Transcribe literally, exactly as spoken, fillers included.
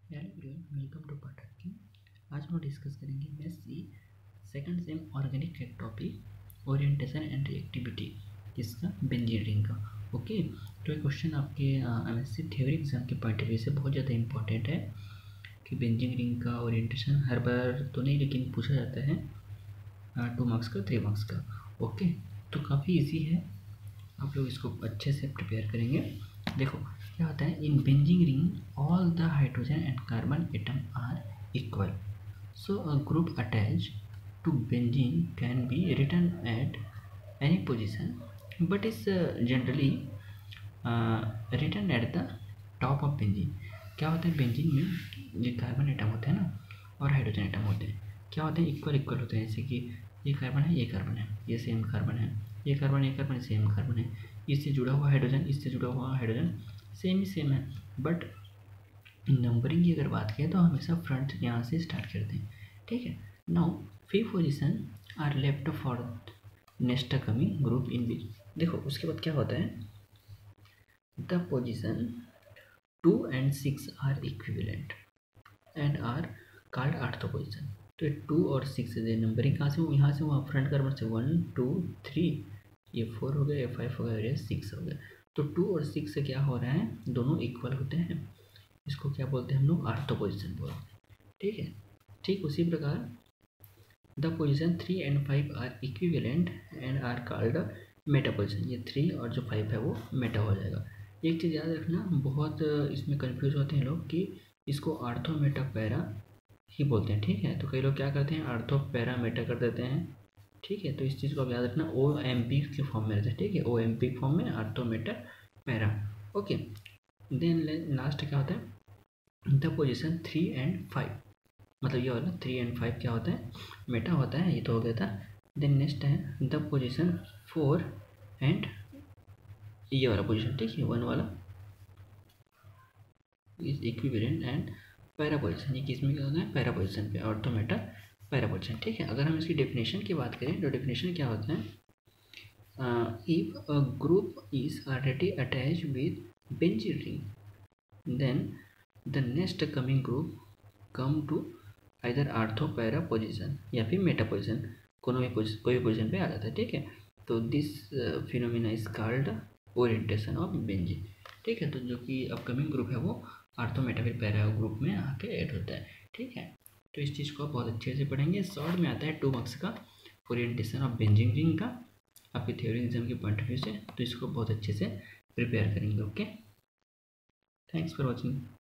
Hello everyone, welcome to Pathak की। आज हम डिस्कस करेंगे एमएससी सेकंड सेम ऑर्गेनिक का टॉपिक ओरिएंटेशन एंड रिएक्टिविटी किसका बेंजीन का। ओके, तो ये क्वेश्चन आपके एमएससी थ्योरी एग्जाम के पॉइंट ऑफ व्यू से बहुत ज़्यादा इंपॉर्टेंट है कि बेंजीन रिंग का ओरिएंटेशन हर बार तो नहीं लेकिन पूछा जाता है टू मार्क्स का थ्री मार्क्स का। ओके, तो काफ़ी इजी है, आप लोग इसको अच्छे से प्रिपेयर करेंगे। देखो क्या होता है, in benzene ring all the hydrogen and carbon atom are equal, so a group attach to benzene can be written at any position but is generally written at the top of benzene. क्या होता है, benzene में ये carbon atom होते हैं ना और hydrogen atom होते हैं, क्या होते हैं, इक्वल इक्वल होते हैं। जैसे कि ये कार्बन है, ये कार्बन है, ये सेम कार्बन है, ये कार्बन ये कार्बन सेम कार्बन है, इससे जुड़ा हुआ हाइड्रोजन इससे जुड़ा हुआ हाइड्रोजन सेम ही सेम है। बट नंबरिंग की अगर बात करें तो हमेशा फ्रंट यहाँ से स्टार्ट करते हैं, ठीक है। Now fifth position are left for next coming group in which. देखो उसके बाद क्या होता है, the position two and six are equivalent and are called ortho position. तो टू और सिक्स से नंबरिंग कहाँ से, यहाँ से वहाँ फ्रंट कार्बन से वन टू थ्री, ये फोर हो गया, ये फाइव हो गया और ये सिक्स हो गया। तो टू और सिक्स से क्या हो रहा है, दोनों इक्वल होते हैं, इसको क्या बोलते हैं हम लोग, आर्थो पोजीशन बोलते हैं, ठीक है। ठीक उसी प्रकार the position three and five are equivalent and are called meta position. ये थ्री और जो फाइव है वो मेटा हो जाएगा। एक चीज़ याद रखना, बहुत इसमें कंफ्यूज होते हैं लोग कि इसको आर्थो मेटा पैरा ही बोलते हैं, ठीक है। तो कई लोग क्या करते हैं, आर्थो पैरा मेटा कर देते हैं, ठीक है। तो इस चीज़ को आप याद रखना, ओ एम पी के फॉर्म में रहता है, ठीक है, ओ एम पी फॉर्म में ortho meta para. Okay, then last क्या होता है, the position three and five, मतलब ये वाला थ्री एंड फाइव क्या होता है, मेटा होता है, ये तो हो गया था। देन नेक्स्ट है द पोजीशन फोर एंड ये वाला पोजीशन, ठीक है, वन वाला is equivalent and para position. ये किस में क्या होता है, पैरा पोजीशन पे, और तो मेटा पैरा पोजीशन, ठीक है। अगर हम इसकी डेफिनेशन की बात करें तो डेफिनेशन क्या होता है, if a group is already attach with benzene ring then the next coming group come to either ortho para position या फिर मेटा पोजिशन, कोनो भी पोजिशन कोई पोजिशन पे आ जाता है, ठीक है। तो this phenomena is called orientation of benzene, ठीक है। तो जो कि अपकमिंग ग्रुप है वो आर्थो मेटा फिर पैरा ग्रुप में आके ऐड होता है, ठीक है। तो इस चीज़ को आप बहुत अच्छे से पढ़ेंगे। शॉर्ट में आता है टू मार्क्स का ओरिएंटेशन ऑफ बेंजीन रिंग का आपके थ्योरी एग्जाम के पॉइंट ऑफ व्यू से, तो इसको बहुत अच्छे से प्रिपेयर करेंगे। Okay, thanks for watching.